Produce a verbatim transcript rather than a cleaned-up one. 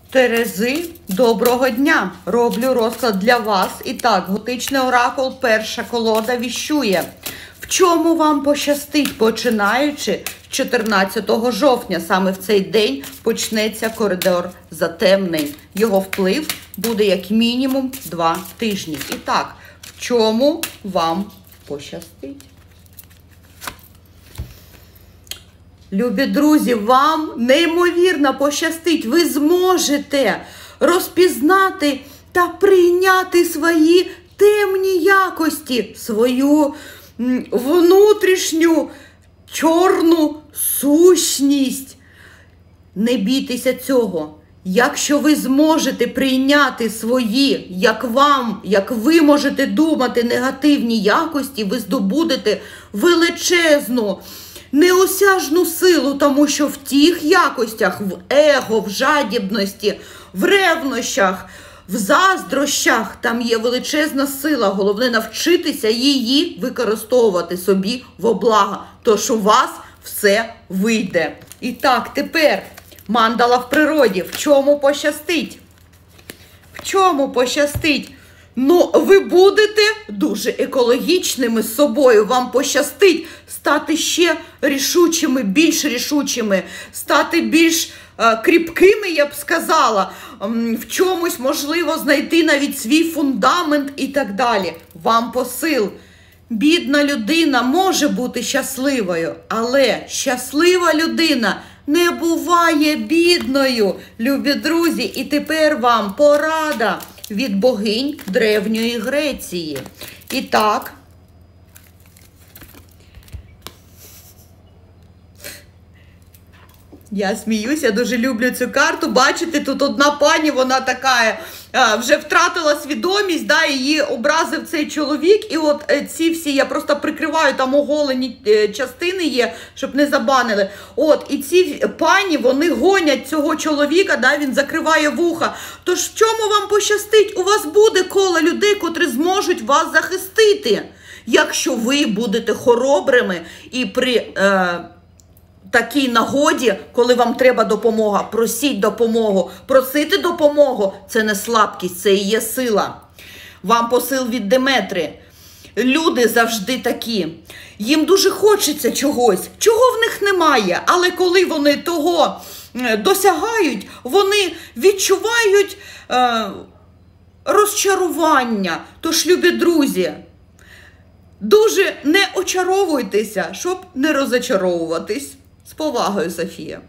Терези, доброго дня! Роблю розклад для вас. І так, готичний оракул, перша колода віщує. В чому вам пощастить, починаючи з чотирнадцятого жовтня. Саме в цей день почнеться коридор затемнень. Його вплив буде як мінімум два тижні. І так, в чому вам пощастить? Любі друзі, вам неймовірно пощастить. Ви зможете розпізнати та прийняти свої темні якості, свою внутрішню чорну сущність. Не бійтеся цього. Якщо ви зможете прийняти свої, як вам, як ви можете думати, негативні якості, ви здобудете величезну, неосяжну силу, тому що в тих якостях, в его, в жадібності, в ревнощах, в заздрощах, там є величезна сила. Головне навчитися її використовувати собі во благо. Тож у вас все вийде. І так, тепер мандала в природі. В чому пощастить? В чому пощастить? Ну, ви будете дуже екологічними з собою, вам пощастить стати ще рішучими, більш рішучими, стати більш е, кріпкими, я б сказала, в чомусь можливо знайти навіть свій фундамент і так далі. Вам посил. Бідна людина може бути щасливою, але щаслива людина не буває бідною, любі друзі. І тепер вам порада від богинь Древньої Греції. І так, я сміюся, я дуже люблю цю карту. Бачите, тут одна пані, вона така, а, вже втратила свідомість, да, її образив цей чоловік. І от е, ці всі, я просто прикриваю, там оголені е, частини є, щоб не забанили. От, і ці пані, вони гонять цього чоловіка, да, він закриває вуха. Тож в чому вам пощастить? У вас буде коло людей, котрі зможуть вас захистити. Якщо ви будете хоробрими і при... Е, такій нагоді, коли вам треба допомога, просіть допомогу. Просити допомогу – це не слабкість, це і є сила. Вам посил від Деметри. Люди завжди такі. Їм дуже хочеться чогось, чого в них немає. Але коли вони того досягають, вони відчувають е, розчарування. Тож, любі друзі, дуже не очаровуйтеся, щоб не розочаровуватись. З повагою, Софія.